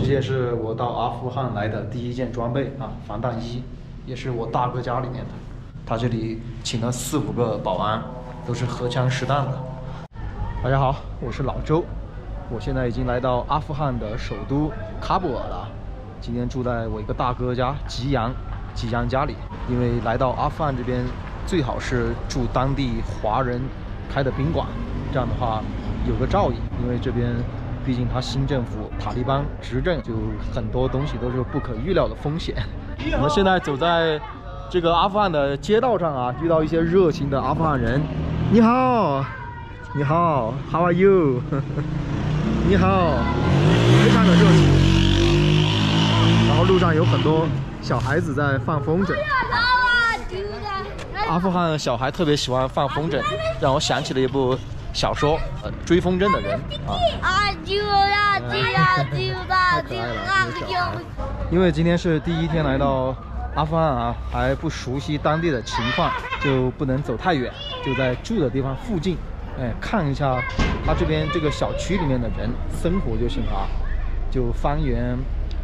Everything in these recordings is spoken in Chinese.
这件是我到阿富汗来的第一件装备啊，防弹衣，也是我大哥家里面的。他这里请了4、5个保安，都是荷枪实弹的。大家好，我是老周，我现在已经来到阿富汗的首都喀布尔了。今天住在我一个大哥家吉阳家里，因为来到阿富汗这边，最好是住当地华人开的宾馆，这样的话有个照应，因为这边。毕竟他新政府塔利班执政，就很多东西都是不可预料的风险。我们现在走在这个阿富汗的街道上啊，遇到一些热情的阿富汗人。你好，你好 ，How are you？ 你好，非常的热情。然后路上有很多小孩子在放风筝。阿富汗小孩特别喜欢放风筝，让我想起了一部小说追风筝的人啊，太可爱了，这个小孩。因为今天是第一天来到阿富汗啊，还不熟悉当地的情况，就不能走太远，就在住的地方附近，看一下他这边这个小区里面的人生活就行了啊，就方圆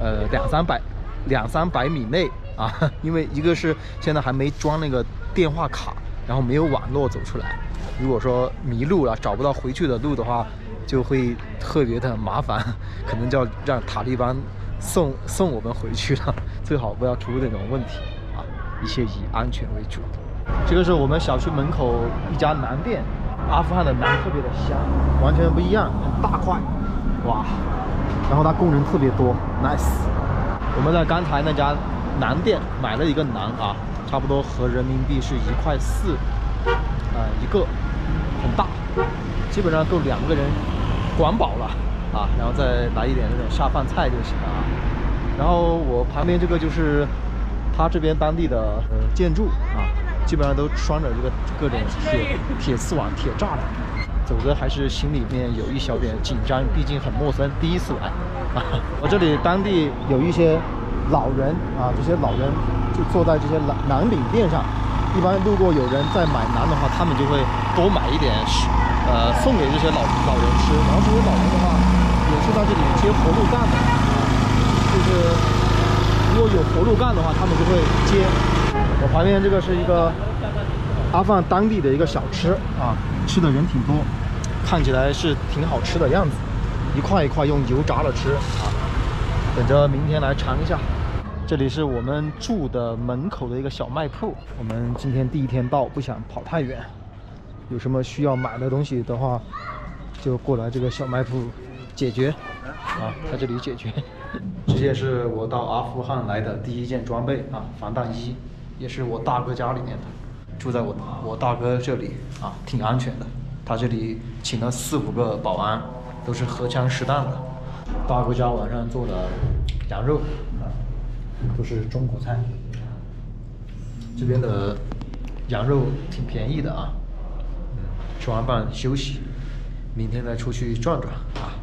200-300米内啊，因为一个是现在还没装那个电话卡，然后没有网络走出来。如果说迷路了找不到回去的路的话，就会特别的麻烦，可能就要让塔利班送我们回去了。最好不要出这种问题啊，一切以安全为主。这个是我们小区门口一家馕店，阿富汗的馕特别的香，完全不一样，很大块，哇！然后它工人特别多 ，nice。我们在刚才那家馕店买了一个馕啊，差不多合人民币是1.4块一个。很大，基本上够2个人管饱了啊，然后再来一点那种下饭菜就行了啊。然后我旁边这个就是他这边当地的建筑啊，基本上都拴着这个各种铁丝网、铁栅栏，走着还是心里面有一小点紧张，毕竟很陌生，第一次来啊。我这里当地有一些老人啊，这些老人就坐在这些馕饼店上。一般路过有人在买馕的话，他们就会多买一点，送给这些老人吃。然后这些老人的话，也是在这里接活路干的，就是如果有活路干的话，他们就会接。我旁边这个是一个阿富汗当地的一个小吃啊，吃的人挺多，看起来是挺好吃的样子，一块一块用油炸了吃啊。等着明天来尝一下。这里是我们住的门口的一个小卖铺，我们今天第一天到，不想跑太远，有什么需要买的东西的话，就过来这个小卖铺解决啊，在这里解决。这件是我到阿富汗来的第一件装备啊，防弹衣，也是我大哥家里面的，住在我大哥这里啊，挺安全的。他这里请了4、5个保安，都是荷枪实弹的。大哥家晚上做的羊肉啊。都是中国菜，这边的羊肉挺便宜的啊。吃完饭休息，明天再出去转转啊。